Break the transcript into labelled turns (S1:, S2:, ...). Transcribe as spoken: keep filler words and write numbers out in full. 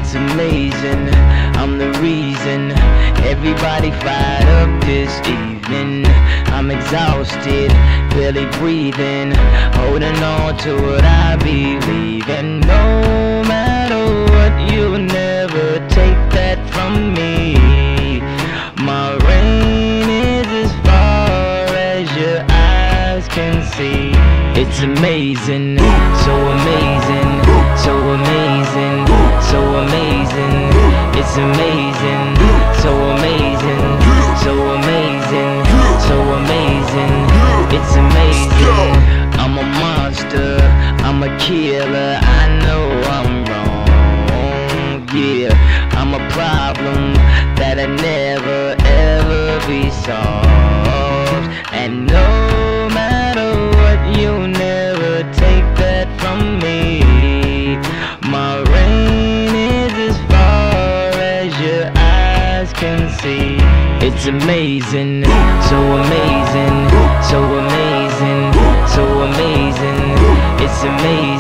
S1: It's amazing, I'm the reason everybody fired up this evening. I'm exhausted, barely breathing, holding on to what I believe in. No matter what, you'll never take that from me. My reign is as far as your eyes can see. It's amazing, so amazing, so amazing, so amazing. It's amazing, so amazing, so amazing, so amazing. It's amazing. I'm a monster, I'm a killer, I know I'm wrong. Yeah, I'm a problem that'll never ever be solved. And no matter what, you'll never take that from me. My reign is as far as your eyes can see. It's amazing, so amazing, so amazing, so amazing. It's amazing.